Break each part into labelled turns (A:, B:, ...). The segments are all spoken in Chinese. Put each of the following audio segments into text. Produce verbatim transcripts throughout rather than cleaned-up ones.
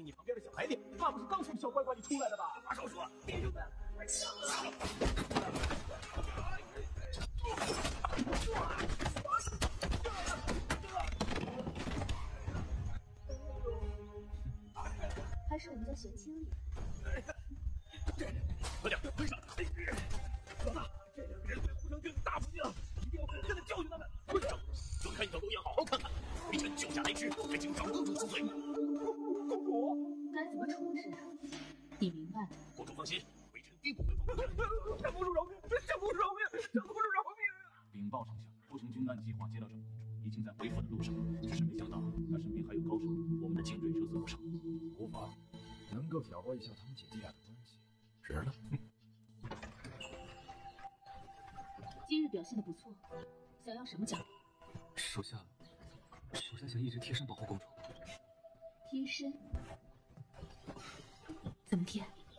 A: 你旁边的小白脸，那不是刚从小乖乖里出来的吧？马少说，弟兄们，快上啊！
B: 还是我们家贤亲力。
A: 快点跟上！老大，这两个人在互相定大不敬，一定要狠狠的教训他们！快上！分开一条狗眼，好好看看，微臣救驾来迟，还请长公主恕罪。公主，
B: 该怎么处置？你明白的。
A: 公主放心，微臣定不会放过你。长公主饶命！长公主饶命！长公主饶命！禀报丞相，不成军案计划接到长公主，已经在回府的路上，只是没想到他身边还有高手，我们的精锐折色不少。
C: 无妨，能够挑拨一下他们姐弟俩的关系，值了。
B: 今日表现的不错，想要什么奖励？
D: 属下，属下想一直贴身保护公主。
B: 贴身？怎么贴？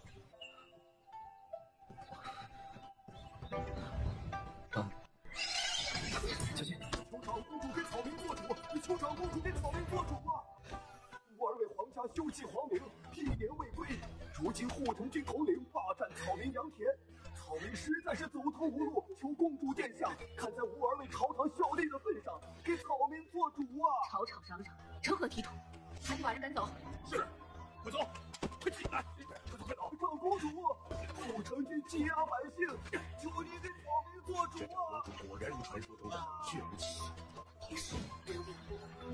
D: 啊！小心！
E: 求长公主给草民做主！求长公主给草民做主啊！吾儿为皇家修葺皇陵，历年未归，如今护城军统领霸占草民良田，草民实在是走投无路，求公主殿下看在吾儿为朝堂效力的份上，给草民做主啊！
B: 吵吵嚷嚷，成何体统？赶紧把人赶走！
A: 是，快走，快起来，快走快走！
E: 长公主，护城军欺压百姓，求你给草民做主啊！
A: 果然如传说中的血无气。
B: 也是。